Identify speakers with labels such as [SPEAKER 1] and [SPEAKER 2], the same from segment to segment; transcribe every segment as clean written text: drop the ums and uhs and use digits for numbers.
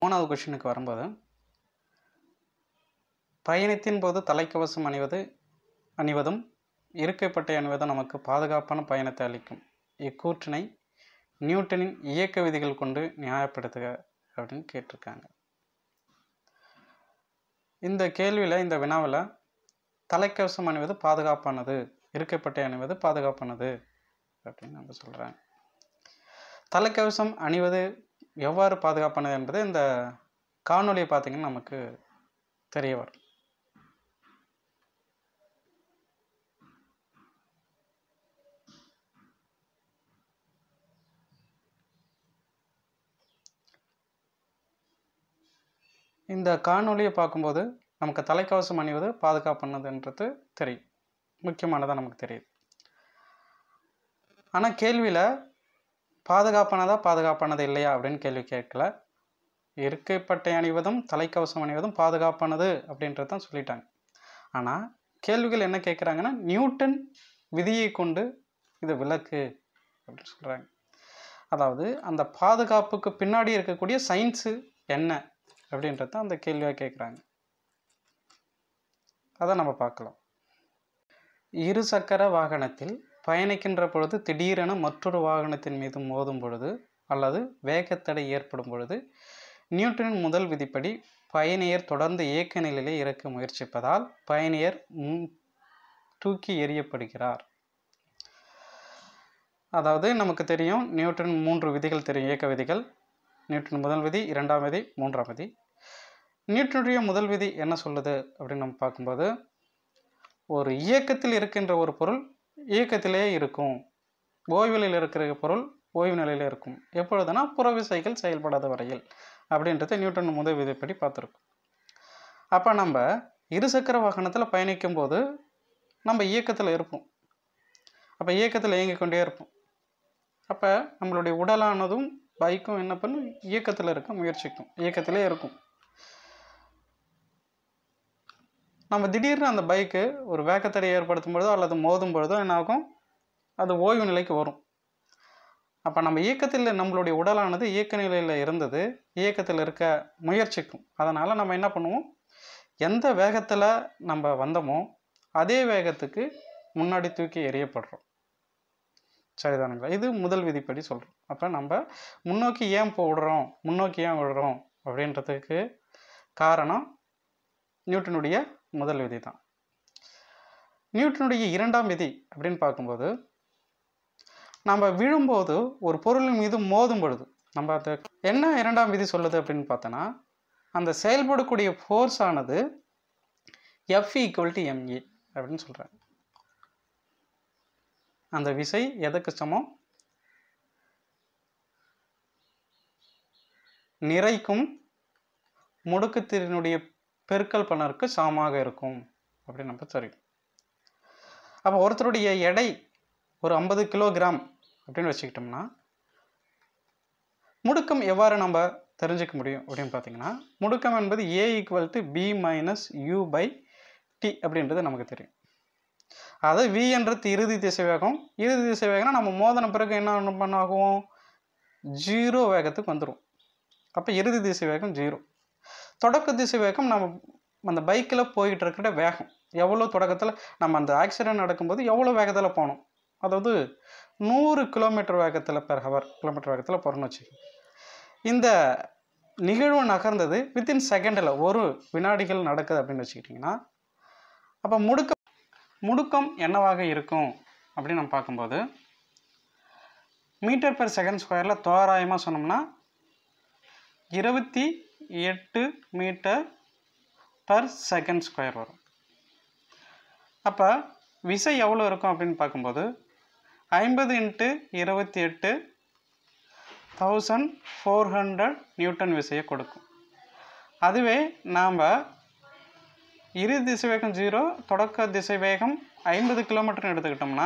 [SPEAKER 1] மூணாவது क्वेश्चनக்கு வரும்போது பயணத்தின் போது தலைக்கவசம் அணிவதும் இருக்கைப்பட்டை அணிவதும் நமக்கு பாதுகாப்பான பயணத்தை அளிக்கும். இக்கூற்றினை நியூட்டனின் இயக்க விதிகள் கொண்டு நியாயப்படுத்துக அப்படின்னு கேட்டிருக்காங்க. இந்த கேள்வியில் இந்த வினாவில் தலைக்கவசம் அணிவது பாதுகாப்பானது, இருக்கைப்பட்டை அணிவது பாதுகாப்பானது அப்படின்னு நம்ம சொல்கிறாங்க. தலைக்கவசம் அணிவது எவ்வாறு பாதுகாப்பானது என்பது இந்த காணொலியை பார்த்தீங்கன்னா நமக்கு தெரிய வரும். இந்த காணொலியை பார்க்கும்போது நமக்கு தலைக்கவசம் அணிவது பாதுகாப்பானதுன்றது தெரியும், முக்கியமானதாக நமக்கு தெரியுது. ஆனால் கேள்வியில் பாதுகாப்பானது இல்லையா அப்படின்னு கேள்வி கேட்கல. இருக்கைப்பட்டை அணிவதும் தலைக்கவசம் அணிவதும் பாதுகாப்பானது அப்படின்றது தான் சொல்லிட்டாங்க. ஆனால் கேள்விகள் என்ன கேட்குறாங்கன்னா, நியூட்டன் விதியை கொண்டு இது விளக்கு அப்படின்னு சொல்கிறாங்க. அதாவது அந்த பாதுகாப்புக்கு பின்னாடி இருக்கக்கூடிய சயின்ஸு என்ன அப்படின்றத அந்த கேள்வியாக கேட்குறாங்க. அதை நம்ம பார்க்கலாம். இருசக்கர வாகனத்தில் பயணிக்கின்ற பொழுது திடீரென மற்றொரு வாகனத்தின் மீது மோதும் பொழுது அல்லது வேகத்தடை ஏற்படும் பொழுது நியூட்டனின் முதல் விதிப்படி பயணியர் தொடர்ந்து இயக்க நிலையிலே இருக்க முயற்சிப்பதால் பயணியர் தூக்கி எறியப்படுகிறார். அதாவது நமக்கு தெரியும், நியூட்டன் 3 விதிகள் தெரியும், இயக்க விதிகள். நியூட்டன் முதல் விதி, 2ஆம் விதி, 3ஆம் விதி. நியூட்டனுடைய முதல் விதி என்ன சொல்லுது அப்படின்னு நம்ம பார்க்கும்போது, ஒரு இயக்கத்தில் இருக்கின்ற ஒரு பொருள் இயக்கத்திலே இருக்கும், ஓய்வு நிலையில் இருக்கிற பொருள் ஓய்வு நிலையில் இருக்கும், எப்பொழுதுனா புறவிசைகள் செயல்படாத வரையில் அப்படின்றத நியூட்டன் முதல் விதிப்படி பார்த்துருக்கோம். அப்போ நம்ம இருசக்கர வாகனத்தில் பயணிக்கும் போது நம்ம இயக்கத்தில் இருப்போம். அப்போ இயக்கத்தில் இயங்கிக் கொண்டே இருப்போம். அப்போ நம்மளுடைய உடலானதும் பைக்கும் என்ன பண்ணும், இயக்கத்தில் இருக்க முயற்சிக்கும், இயக்கத்திலே இருக்கும். நம்ம திடீர்னு அந்த பைக்கு ஒரு வேகத்தடை ஏற்படுத்தும் பொழுதோ அல்லது மோதும் பொழுதோ என்ன ஆகும், அது ஓய்வு நிலைக்கு வரும். அப்போ நம்ம இயக்கத்தில், நம்மளுடைய உடலானது இயக்க நிலையில் இருந்தது இயக்கத்தில் இருக்க முயற்சிக்கும். அதனால் நம்ம என்ன பண்ணுவோம், எந்த வேகத்தில் நம்ம வந்தோமோ அதே வேகத்துக்கு முன்னாடி தூக்கி எறியப்படுறோம். சரிதானுங்களா? இது முதல் விதிப்படி சொல்கிறோம். அப்போ நம்ம முன்னோக்கி ஏன் போடுறோம், முன்னோக்கி ஏன் விடுறோம் அப்படின்றதுக்கு காரணம் நியூட்டனுடைய முதல் விதி தான். நியூட்டனுடைய 2ஆம் விதி அப்படின்னு பார்க்கும்போது, நம்ம விழும்போது ஒரு பொருளின் மீது மோதும் பொழுது நம்ம அது என்ன 2ஆம் விதி சொல்லுது அப்படின்னு பார்த்தோன்னா, அந்த செயல்படக்கூடிய ஃபோர்ஸ் ஆனது F = ma அப்படின்னு சொல்கிறாங்க. அந்த விசை எதுக்கு சமம், நிறைக்கும் முடுக்குத்திறனுடைய பெருக்கல் பலனுக்கு சமமாக இருக்கும் அப்படின்னு நம்ம தெரியும். அப்போ ஒருத்தருடைய எடை ஒரு 50 கிலோகிராம் அப்படின்னு வச்சுக்கிட்டோம்னா முடுக்கம் எவ்வாறு நம்ம தெரிஞ்சுக்க முடியும் அப்படின்னு பார்த்தீங்கன்னா, முடுக்கம் என்பது A = B - U/T அப்படின்றது நமக்கு தெரியும். அதாவது V என்றது இறுதி திசைவேகம். இறுதி திசைவேகம்னா நம்ம மோதன பிறகு என்ன பண்ணாகும், 0 வேகத்துக்கு வந்துடும். அப்போ இறுதி திசைவேகம் 0. தொடக்க திசைவேகம் நம்ம அந்த பைக்கில் போய்கிட்டு இருக்கிற வேகம் எவ்வளோ, தொடக்கத்தில் நம்ம அந்த ஆக்சிடென்ட் நடக்கும்போது எவ்வளோ வேகத்தில் போனோம், அதாவது 100 கிலோமீட்டர் வேகத்தில் பெர் கிலோமீட்டர் வேகத்தில் போகிறோன்னு வச்சுக்கோங்க. இந்த நிகழ்வு நகர்ந்தது வித்தின் செகண்டில், ஒரு வினாடிகள் நடக்குது அப்படின்னு வச்சுக்கிட்டிங்கன்னா, அப்போ முடுக்கம் என்னவாக இருக்கும் அப்படின்னு நம்ம பார்க்கும்போது, மீட்டர்/செகண்ட்² தோராயமாக சொன்னோம்னா 28 மீட்டர்/செகண்ட்² வரும். அப்போ விசை எவ்வளோ இருக்கும் அப்படின்னு பார்க்கும்போது 50 × 28 1400 நியூட்டன் விசையை கொடுக்கும். அதுவே நாம் இறுதி திசைவேகம் 0, தொடக்க திசைவேகம் 50 கிலோமீட்டர்னு எடுத்துக்கிட்டோம்னா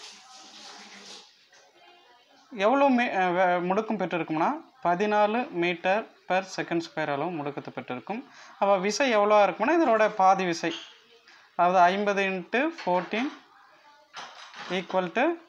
[SPEAKER 1] எவ்வளோ முடுக்கம் பெற்றிருக்கும்னா 14 மீட்டர்/செகண்ட்² அளவு முடுக்கத்தை பெற்றிருக்கும். அப்போ விசை எவ்வளோ இருக்கும்னா இதனோட பாதி விசை, அதாவது 50 × 14 =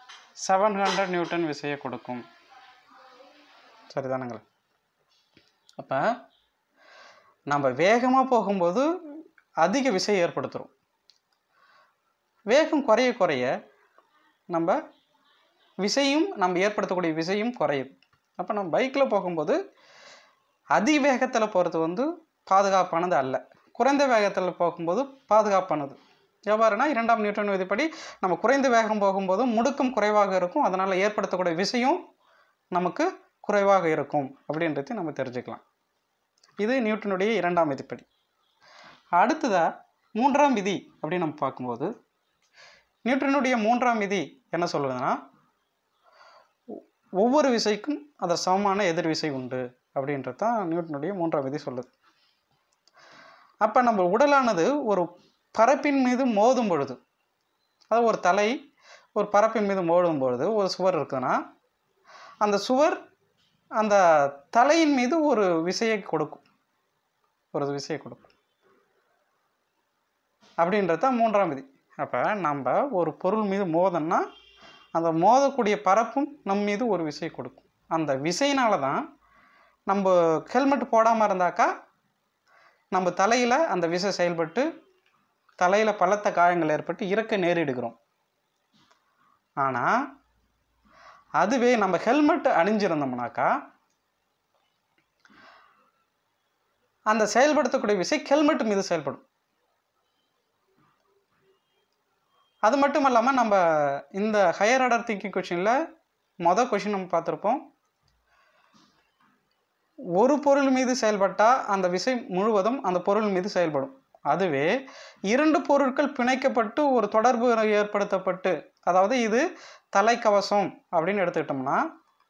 [SPEAKER 1] 700 நியூட்டன் விசையை கொடுக்கும். சரிதானுங்களா? அப்போ நம்ம வேகமாக போகும்போது அதிக விசை ஏற்படுத்துகிறோம். வேகம் குறைய குறைய நம்ம ஏற்படுத்தக்கூடிய விசையும் குறையுது. அப்போ நம்ம பைக்கில் போகும்போது அதிவேகத்தில் போகிறது பாதுகாப்பானது அல்ல. குறைந்த வேகத்தில் போகும்போது பாதுகாப்பானது. எவ்வாறுனா, 2ஆம் நியூட்டன் விதிப்படி நம்ம குறைந்த வேகம் போகும்போது முடுக்கம் குறைவாக இருக்கும், அதனால் ஏற்படுத்தக்கூடிய விசையும் நமக்கு குறைவாக இருக்கும் அப்படின்றத நம்ம தெரிஞ்சுக்கலாம். இது நியூட்டனுடைய 2ஆம் விதிப்படி. அடுத்ததாக 3ஆம் விதி அப்படின்னு நம்ம பார்க்கும்போது, நியூட்டனுடைய 3ஆம் விதி என்ன சொல்லுதுன்னா, ஒவ்வொரு விசைக்கும் அதற்கு சமமான எதிர் விசை உண்டு அப்படின்றது தான் நியூட்டனுடைய 3ஆம் விதி சொல்லுது. அப்போ நம்ம உடலானது ஒரு பரப்பின் மீது மோதும் பொழுது, அதாவது ஒரு தலை ஒரு பரப்பின் மீது மோதும் பொழுது ஒரு சுவர் இருக்குதுன்னா, அந்த சுவர் அந்த தலையின் மீது ஒரு விசையை கொடுக்கும், அப்படின்றது தான் 3ஆம் விதி. அப்போ நம்ம ஒரு பொருள் மீது மோதன்னா அந்த மோதக்கூடிய பரப்பும் நம் மீது ஒரு விசை கொடுக்கும். அந்த விசையினால தான் நம்ம ஹெல்மெட் போடாமல் இருந்தாக்கா நம்ம தலையில் அந்த விசை செயல்பட்டு தலையில் பலத்த காயங்கள் ஏற்பட்டு இறக்க நேரிடுகிறோம். ஆனால் அதுவே நம்ம ஹெல்மெட் அணிஞ்சிருந்தோம்னாக்கா அந்த செயல்படுத்தக்கூடிய விசை ஹெல்மெட் மீது செயல்படும். அது மட்டும் இல்லாமல் நம்ம இந்த ஹையர் ஆர்டர் திங்கிங் கொஷினில் கொஷின் நம்ம பார்த்துருப்போம். ஒரு பொருள் மீது செயல்பட்டால் அந்த விசை முழுவதும் அந்த பொருள் மீது செயல்படும். அதுவே 2 பொருட்கள் பிணைக்கப்பட்டு ஒரு தொடர்பு ஏற்படுத்தப்பட்டு, அதாவது இது தலைக்கவசம் அப்படின்னு எடுத்துக்கிட்டோம்னா,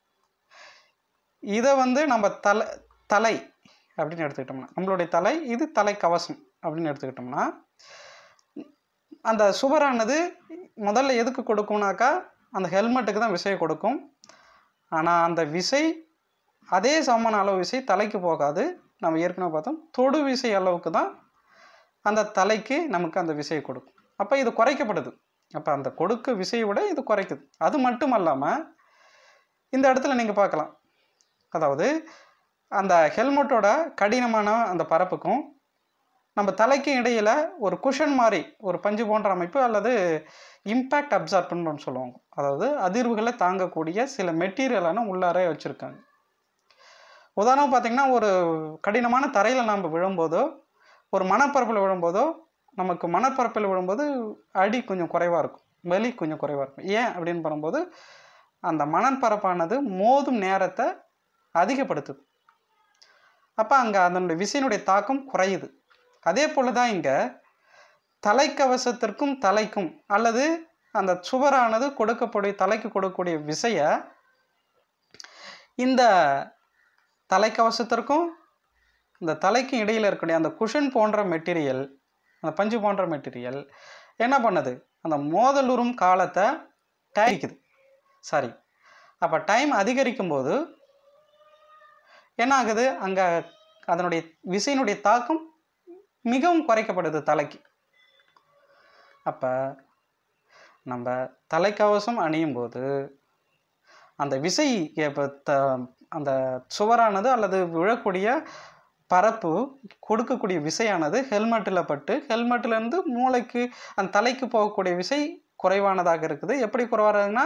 [SPEAKER 1] இதை நம்ம தலை அப்படின்னு எடுத்துக்கிட்டோம்னா, நம்மளுடைய தலை இது தலைக்கவசம் அப்படின்னு எடுத்துக்கிட்டோம்னா, அந்த சுவரானது முதல்ல எதுக்கு கொடுக்கும்னாக்கா அந்த ஹெல்மெட்டுக்கு தான் விசையை கொடுக்கும். ஆனால் அந்த விசை அதே சமமான அளவு விசை தலைக்கு போகாது. நம்ம ஏற்கனவே பார்த்தோம், தொடு விசை அளவுக்கு தான் அந்த தலைக்கு நமக்கு அந்த விசையை கொடுக்கும். அப்போ இது குறைக்கப்படுது. அப்போ அந்த கொடுக்க விசையை விட இது குறைக்குது. அது மட்டும் இல்லாமல் இந்த இடத்துல நீங்கள் பார்க்கலாம், அதாவது அந்த ஹெல்மெட்டோட கடினமான அந்த பரப்புக்கும் நம்ம தலைக்கு இடையில் ஒரு குஷன் மாதிரி ஒரு பஞ்சு போன்ற அமைப்பு அல்லது இம்பேக்ட் அப்சார்பன்ட்னு சொல்லுவாங்க. அதாவது அதிர்வுகளை தாங்கக்கூடிய சில மெட்டீரியலான உள்ளாரே வச்சுருக்காங்க. உதாரணம் பார்த்திங்கன்னா, ஒரு கடினமான தரையில் நாம் விழும்போதோ ஒரு மணப்பரப்பில் விழும்போதோ நமக்கு மணப்பரப்பில் விழும்போது அடி கொஞ்சம் குறைவாக இருக்கும், வலி கொஞ்சம் குறைவாக இருக்கும். ஏன் அப்படின்னு பண்ணும்போது அந்த மணற்பரப்பானது மோதும் நேரத்தை அதிகப்படுத்துது. அப்போ அங்கே அதனுடைய விசையினுடைய தாக்கம் குறையுது. அதே போல் தான் இங்கே தலைக்கவசத்திற்கும் தலைக்கும் அல்லது அந்த சுவரானது தலைக்கு கொடுக்கக்கூடிய விசையை இந்த தலைக்கவசத்திற்கும் இந்த தலைக்கும் இடையில் இருக்கக்கூடிய அந்த குஷன் போன்ற மெட்டீரியல், அந்த பஞ்சு போன்ற மெட்டீரியல் என்ன பண்ணுது, அந்த மோதலுறும் காலத்தை அப்போ டைம் அதிகரிக்கும் போது என்ன ஆகுது, அங்கே அதனுடைய விசையினுடைய தாக்கம் மிகவும் குறைக்கப்படுது தலைக்கு. அப்போ நம்ம தலைக்கவசம் அணியும் போது அந்த விசை அந்த சுவரானது அல்லது விழக்கூடிய பரப்பு கொடுக்கக்கூடிய விசையானது ஹெல்மெட்டில் பட்டு ஹெல்மெட்டிலேருந்து மூளைக்கு அந்த தலைக்கு போகக்கூடிய விசை குறைவானதாக இருக்குது. எப்படி குறைவானதுன்னா,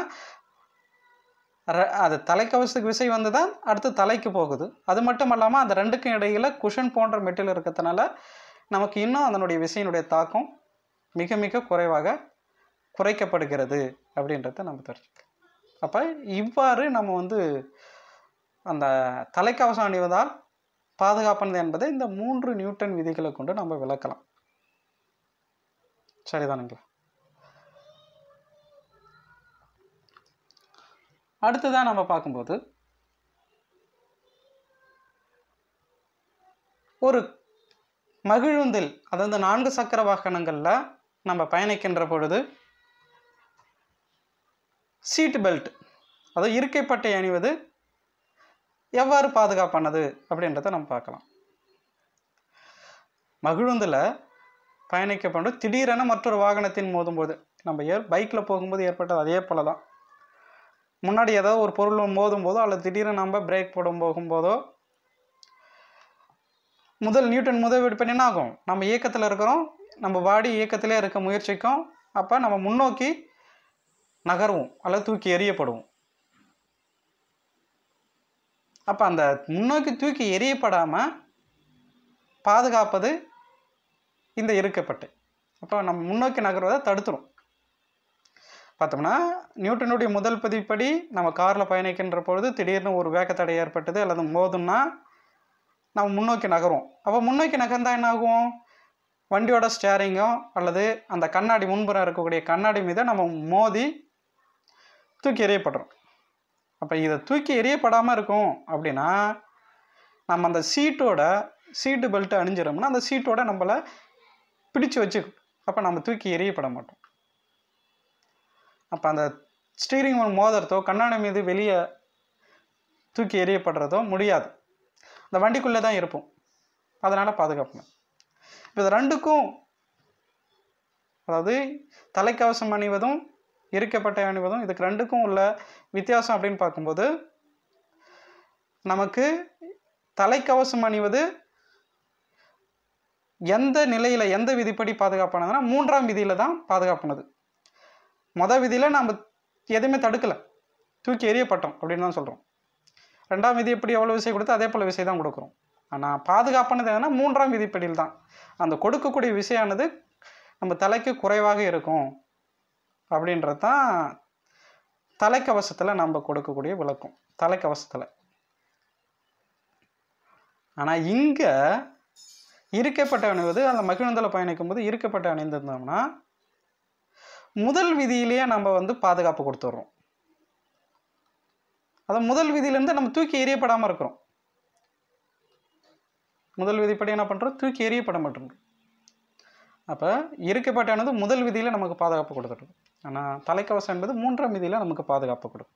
[SPEAKER 1] அது தலைக்கவசத்துக்கு விசை வந்து தான் அடுத்து தலைக்கு போகுது. அது மட்டும் இல்லாமல் அந்த ரெண்டுக்கும் இடையில் குஷன் போன்ற மெட்டீரியல் இருக்கிறதுனால நமக்கு இன்னும் அதனுடைய விசையினுடைய தாக்கம் மிக மிக குறைக்கப்படுகிறது அப்படின்றத நம்ம தெரிஞ்சுக்கலாம். அப்போ இவ்வாறு நம்ம அந்த தலைக்கவசம் அணிவதால் பாதுகாப்பானது என்பதை இந்த 3 நியூட்டன் விதிகளை கொண்டு நம்ம விளக்கலாம். சரிதானுங்களா? அடுத்ததான் நம்ம பார்க்கும்போது ஒரு மகிழுந்தில், அதாவது 4 சக்கர வாகனங்களில் நம்ம பயணிக்கின்ற பொழுது சீட் பெல்ட், அதாவது இருக்கைப்பட்டை அணிவது எவ்வாறு பாதுகாப்பானது அப்படின்றத நம்ம பார்க்கலாம். மகிழுந்தில் பயணிக்கப்படும் திடீரென மற்றொரு வாகனத்தின் மோதும்போது, நம்ம பைக்கில் போகும்போது ஏற்பட்டது அதே போல தான். முன்னாடி ஏதாவது ஒரு பொருள் மோதும் போதோ அல்லது திடீரென நம்ம பிரேக் போடும் போகும்போதோ முதல் நியூட்டன் முதல் விதிப்படி என்ன ஆகும்? நம்ம இயக்கத்தில் இருக்கிறோம், நம்ம பாடி இயக்கத்திலே இருக்க முயற்சிக்கும். அப்போ நம்ம முன்னோக்கி நகருவோம் அல்லது தூக்கி எறியப்படுவோம். அப்போ அந்த முன்னோக்கி தூக்கி எறியப்படாமல் பாதுகாப்பது இந்த இருக்கப்பட்டு. அப்போ நம்ம முன்னோக்கி நகர்வதை தடுத்துரும். பார்த்தோம்னா நியூட்டனுடைய முதல் பதிப்படி நம்ம காரில் பயணிக்கின்ற பொழுது திடீர்னு ஒரு வேகத்தடை ஏற்பட்டது அல்லது மோதுன்னா நம்ம முன்னோக்கி நகரும். அப்போ முன்னோக்கி நகர்ந்தால் என்ன ஆகும்? வண்டியோட ஸ்டேரிங்கோ அல்லது அந்த கண்ணாடி முன்புறம் இருக்கக்கூடிய கண்ணாடி மீது நம்ம மோதி தூக்கி எறியப்படுறோம். அப்போ இதை தூக்கி எறியப்படாமல் இருக்கும் அப்படின்னா நம்ம அந்த சீட்டு பெல்ட்டு அணிஞ்சிடோம்னா அந்த சீட்டோட நம்மளை பிடிச்சு வச்சுக்கும். அப்போ நம்ம தூக்கி எறியப்பட மாட்டோம். அப்போ அந்த ஸ்டீரிங் மோதுறதோ கண்ணாடி மீது வெளியே தூக்கி எறியப்படுறதோ முடியாது. அந்த வண்டிக்குள்ளே தான் இருப்போம். அதனால் பாதுகாப்பு. இப்போ இது ரெண்டுக்கும், அதாவது தலைக்கவசம் அணிவதும் இருக்கப்பட்டை அணிவதும், இதுக்கு ரெண்டுக்கும் உள்ள வித்தியாசம் அப்படின்னு பார்க்கும்போது நமக்கு தலைக்கவசம் அணிவது எந்த நிலையில் எந்த விதிப்படி பாதுகாப்பானதுன்னா 3ஆம் விதியில் தான் பாதுகாப்பானது. மொதல் விதியில் நம்ம எதுவுமே தடுக்கலை, தூக்கி எறியப்பட்டோம் அப்படின்னு தான் சொல்கிறோம். 2ஆம் விதி எப்படி எவ்வளோ விசை கொடுத்தோ அதே போல் விசை தான் கொடுக்குறோம். ஆனால் பாதுகாப்பானது எதுனா 3ஆம் விதிப்படியில் தான். அந்த கொடுக்கக்கூடிய விசையானது நம்ம தலைக்கு குறைவாக இருக்கும் அப்படின்றது தான் தலைக்கவசத்தில் நம்ம கொடுக்கக்கூடிய விளக்கம், தலைக்கவசத்தில். ஆனால் இங்கே இருக்கப்பட்ட அணிவது அந்த மகிழுந்தில் பயணிக்கும் போது இருக்கப்பட்ட அணிந்திருந்தோம்னா முதல் விதியிலேயே நம்ம பாதுகாப்பு கொடுத்துட்றோம். அதான் முதல் விதியிலேருந்து நம்ம தூக்கி எறியப்படாமல் இருக்கிறோம். முதல் விதிப்படி என்ன பண்ணுறோம்? தூக்கி எறியப்பட மாட்டோம். அப்போ இருக்கப்பட்டானது முதல் விதியில் நமக்கு பாதுகாப்பு கொடுத்துடும். ஆனால் தலைக்கவசம் என்பது 3ஆம் விதியில் நமக்கு பாதுகாப்பு கொடுக்கும்.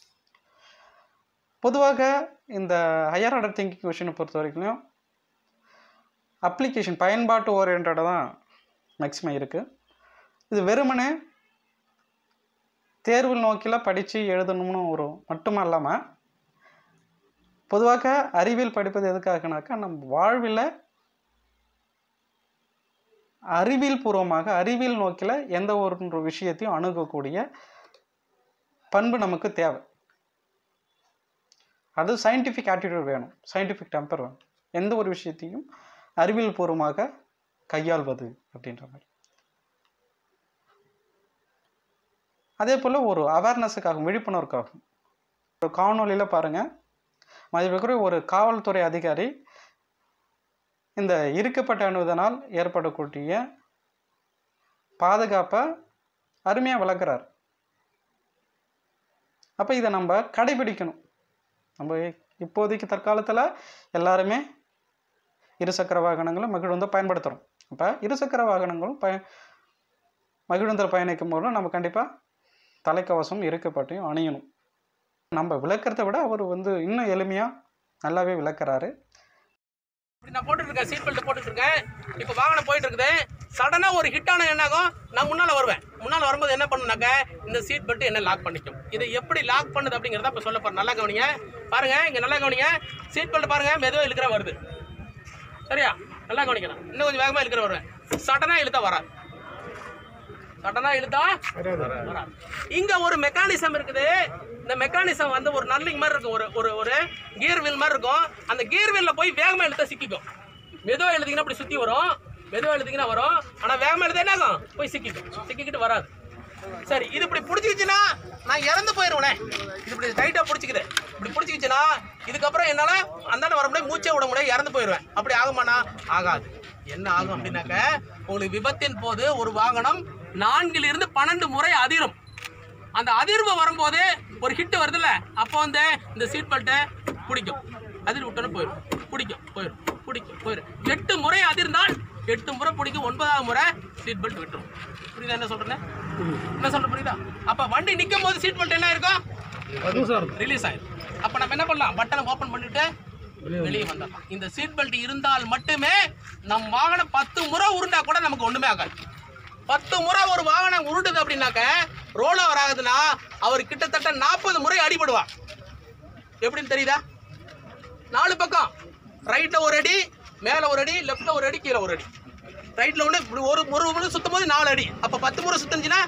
[SPEAKER 1] பொதுவாக இந்த ஹையர் ஆர்டர் திங்கிங் கொஷினை பொறுத்த வரைக்கும் அப்ளிகேஷன் பயன்பாட்டு ஓரியன்டாக தான் மேக்ஸிமம் இருக்குது. இது வெறுமனே தேர்வு நோக்கில் படித்து எழுதணும்னு ஒரு மட்டும் இல்லாமல் பொதுவாக அறிவியல் படிப்பது எதுக்காகனாக்கா நம்ம வாழ்வில் அறிவியல் பூர்வமாக அறிவியல் நோக்கில் எந்த ஒரு விஷயத்தையும் அணுகக்கூடிய பண்பு நமக்கு தேவை. அது சயின்டிஃபிக் ஆட்டிடியூட் வேணும், சயின்டிஃபிக் டெம்பர் வேணும். எந்த ஒரு விஷயத்தையும் அறிவியல் பூர்வமாக கையாள்வது அப்படின்ற மாதிரி. அதே போல் ஒரு அவேர்னஸுக்காகும், விழிப்புணர்வுக்காகும். ஒரு காணொலியில் பாருங்கள், மதிப்புக்குரிய ஒரு காவல்துறை அதிகாரி இந்த இருக்கப்பட்ட அணுவதனால் ஏற்படக்கூடிய பாதுகாப்பை அருமையாக விளக்குறார். அப்போ இதை நம்ம கடைபிடிக்கணும். நம்ம இப்போதைக்கு தற்காலத்தில் எல்லாருமே இருசக்கர வாகனங்களும் மகிழுந்தை பயன்படுத்துகிறோம். அப்போ இருசக்கர வாகனங்களும் மகிழுந்தில் பயணிக்கும் போது நம்ம கண்டிப்பாக தலைக்கவசம் இருக்கப்பட்டையும் அணியணும். நம்ம விளக்கிறத விட அவர் இன்னும் எளிமையாக நல்லாவே விளக்குறாரு.
[SPEAKER 2] நான் போட்டுருக்கேன், சீட் பெல்ட் போட்டுருக்கேன். இப்போ வாகனம் போயிட்டு இருக்குது. சடனாக ஒரு ஹிட்டான என்னாகும், நான் முன்னால் வருவேன். முன்னால் வரும்போது என்ன பண்ணுனாக்க இந்த சீட் பெல்ட் என்ன லாக் பண்ணிக்கும். இதை எப்படி லாக் பண்ணுது அப்படிங்கிறத இப்போ சொல்ல போகிறேன். நல்லா கவனிங்க, பாருங்க, இங்கே நல்லா கவனிங்க. சீட் பெல்ட் பாருங்க, மெதுவாக இழுக்கிற வருது. சரியா? நல்லா கவனிக்கணும். இன்னும் கொஞ்சம் வேகமாக இழுக்கிற வருவேன். சடனாக இழுத்தா வராது. சடனாக இழுத்தா வராது. இங்கே ஒரு மெக்கானிசம் இருக்குது. இந்த மெக்கானிசம் ஒரு நல்லிங் மாதிரி இருக்கும், ஒரு கியர் வீல் மாதிரி இருக்கும். அந்த கியர் வீலில் போய் வேகமாக இழுத்தா சிக்கிக்கும். மெதுவாக எழுதிங்கன்னா அப்படி சுற்றி வரும், மெதுவாக எழுதிங்கன்னா வரும். ஆனால் வேகமாக எழுத என்ன ஆகும்? போய் சிக்கிக்கும், சிக்கிக்கிட்டு வராது. சரி, இது இப்படி பிடிச்சிக்கிச்சுன்னா நான் இறந்து போயிடுவேனே. இது இப்படி டைட்டாக பிடிச்சிக்குது. இப்படி பிடிச்சிக்கிச்சுன்னா இதுக்கப்புறம் என்னால் அந்தாண்ட வர முடியாது, மூச்சை விட முடியாது, இறந்து போயிடுவேன். அப்படி ஆகுமாண்ணா? ஆகாது. என்ன ஆகும் அப்படின்னாக்க உங்களுக்கு விபத்தின் போது ஒரு வாகனம் 4 to 12 முறை அதிரும். அந்த அதிர்வு வரும்போது ஒரு ஹிட் வருதுல்ல, அப்போ இந்த சீட் பெல்ட்டை பிடிக்கும். அதிர்வு விட்டோன்னு போயிடும், பிடிக்கும், போயிடும், பிடிக்கும், போயிடும். 8 முறை அதிர்ந்தால் 8 முறை பிடிக்கும், 9ஆவது முறை சீட் பெல்ட் விட்டுரும். புரியுதா என்ன சொல்றேன்? என்ன சொல்ற புரியுதா? அப்போ வண்டி நிற்கும் போது சீட் பெல்ட் என்ன இருக்கும்? ரிலீஸ் ஆயிடும். அப்போ நம்ம என்ன பண்ணலாம்? பட்டனை ஓப்பன் பண்ணிட்டு வெளியே வந்துடலாம். இந்த சீட் பெல்ட் இருந்தால் மட்டுமே நம் வாகனம் 10 முறை உருண்டா கூட நமக்கு ஒண்ணுமே ஆகாது. 10 முறை ஒரு வாகனம் உருட்டுது அப்படின்னாக்க ரோல் ஓவர் ஆகுதுன்னா அவர் கிட்டத்தட்ட 40 முறை அடிபடுவார். எப்படின்னு தெரியுதா? 4 பக்கம், ரைட்ல ஒரு அடி, மேலே ஒரு அடி, லெஃப்ட்டில் ஒரு அடி, கீழே ஒரு அடி, ரைட்டில் ஒன்று. இப்படி ஒரு முறை சுற்றும் போது 4 அடி. அப்போ 10 முறை சுற்றுச்சுன்னா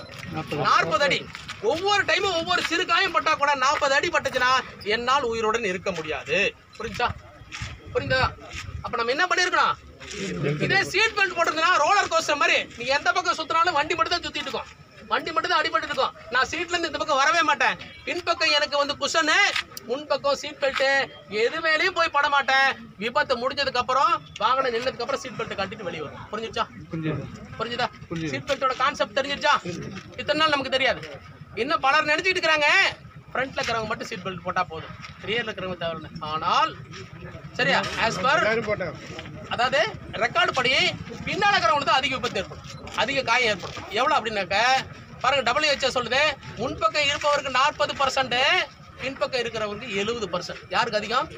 [SPEAKER 2] 40 அடி. ஒவ்வொரு டைமும் ஒவ்வொரு சிறு காயம் பட்டா கூட 40 அடி பட்டுச்சுன்னா என்னால் உயிருடன் இருக்க முடியாது. புரிஞ்சா? புரியுதா? அப்ப நம்ம என்ன பண்ணிருக்கோம்? இதே சீட் பெல்ட் போட்டிருந்தா ரோலர் கோஸ்டர் மாதிரி நீங்க எந்த பக்கம் சுத்தினாலும் வண்டி மட்டும் தான் சுத்திட்டு இருக்கும், வண்டி மட்டும் தான் அடிபட்டு இருக்கும். நான் சீட்ல இருந்து இந்த பக்கம் வரவே மாட்டேன். பின்பக்கம் எனக்கு வந்து குஷனு, முன்பக்கம் சீட் பெல்ட், எது மேலேயும் போய் பட மாட்டேன். விபத்து முடிஞ்சதுக்கு அப்புறம் வாகனம் நின்னதுக்கு அப்புறம் சீட் பெல்ட் கட்டிட்டு வெளியே வரும். புரிஞ்சுச்சா? புரிஞ்சுதா? சீட் பெல்ட்டோட கான்செப்ட் தெரிஞ்சிச்சா? இத்தனை நாள் நமக்கு தெரியாது. இன்னும் பலர் நினைச்சிட்டு இருக்கிறாங்க ஃப்ரண்ட்ல இருக்கிறவங்க மட்டும் சீட் பெல்ட் போட்டா போதும், ரியர்ல இருக்கிறவங்க தேவை. ஆனால் சரியா, ஆஸ் பர் அதாவது ரெக்கார்டு படி பின்னால இருக்கிறவங்களுக்கு தான் அதிக விபத்து ஏற்படும், அதிக காயம் ஏற்படும். எவ்வளவு அப்படின்னாக்க பாருங்க, WHO சொல்லுது முன்பக்கம் இருப்பவருக்கு 40%, பின்பக்கம் இருக்கிறவருக்கு 70%. யாருக்கு அதிகம்?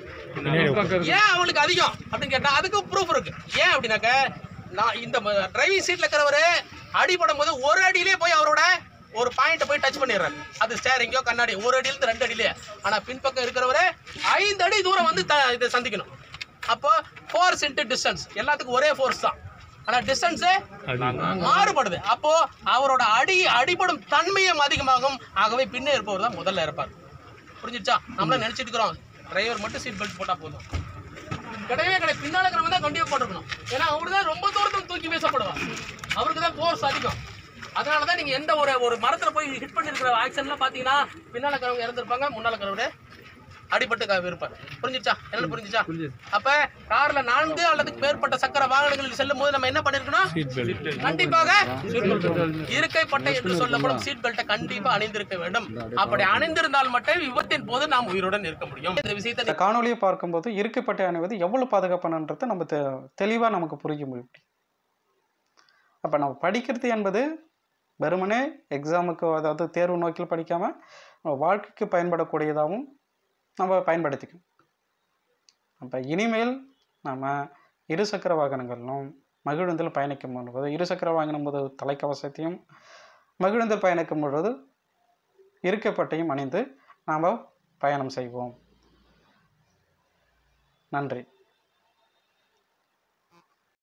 [SPEAKER 2] ஏன் அவங்களுக்கு அதிகம் அப்படின்னு கேட்டா அதுக்கு ப்ரூஃப் இருக்கு. ஏன் அப்படின்னாக்க நான் இந்த டிரைவிங் சீட்ல இருக்கிறவரு அடிபடும் போது ஒரு அடியிலே போய் அவரோட ஒரு பாயிண்ட் போய் டச் பண்ணிடுறாரு. அது ஸ்டேரிங்கோ கண்ணாடி, ஒரு அடியிலிருந்து 2 அடியிலே. ஆனா பின்பக்கம் இருக்கிறவரு 5 அடி தூரம் வந்து இதை சந்திக்கணும். அப்போ ஃபோர்ஸ் இன்டு டிஸ்டன்ஸ், எல்லாத்துக்கும் ஒரே ஃபோர்ஸ் தான், ஆனா டிஸ்டன்ஸ் மாறுபடுது. அப்போ அவரோட அடிபடும் தன்மையும் அதிகமாகும். ஆகவே பின்னே இருப்பவர் தான் முதல்ல இருப்பார். புரிஞ்சிச்சா? நம்மள நினைச்சிட்டு இருக்கிறோம் டிரைவர் மட்டும் சீட் பெல்ட் போட்டா போதும். கிடையவே கிடையாது. பின்னால இருக்கிறவங்க தான் கண்டிப்பா போட்டுக்கணும். ஏன்னா அவரு தான் ரொம்ப தூரத்தில் தூக்கி வீசப்படுவார், அவருக்கு தான் ஃபோர்ஸ் அதிகம். அதனாலதான் நீங்க எந்த ஒரு மரத்துல போய் ஹிட் பண்ணிருக்கிற ஆக்சிடென்ட்லாம் பாத்தீங்கன்னா பின்னால இருக்கிறவங்க இறந்துருப்பாங்க, முன்னால இருக்கிறவங்க அடிபட்டு இருப்பார். புரிஞ்சிச்சா? என்ன புரிஞ்சிச்சா? அப்ப கார்ல 4 அல்லது மேற்பட்ட சக்கர வாகனங்களில் செல்லும் போது நம்ம என்ன பண்ணிருக்கணும்? கண்டிப்பாக இருக்கை பட்டை என்று சொல்லப்படும் சீட் பெல்ட்டை கண்டிப்பா அணிந்திருக்க வேண்டும். அப்படி அணிந்திருந்தால் மட்டும் விபத்தின் போது நாம் உயிருடன் இருக்க முடியும். இந்த விஷயத்தை
[SPEAKER 1] காணொலியை பார்க்கும்போது இருக்கை பட்டை அணிவது எவ்வளவு பாதுகாப்பானன்றதை நம்ம தெளிவா நமக்கு புரிய முடியும். அப்ப நம்ம படிக்கிறது என்பது வெறுமனே எக்ஸாமுக்கு, அதாவது தேர்வு நோக்கில் படிக்காமல் நம்ம வாழ்க்கைக்கு பயன்படக்கூடியதாகவும் நம்ம பயன்படுத்திக்கணும். அப்போ இனிமேல் நம்ம இருசக்கர வாகனங்களும் மகிழுந்தில் பயணிக்கும் போது, இருசக்கர வாகனம் போது தலைக்கவசத்தையும், மகிழுந்தில் பயணிக்கும் பொழுது இருக்கப்பட்டையும் அணிந்து நாம் பயணம் செய்வோம். நன்றி.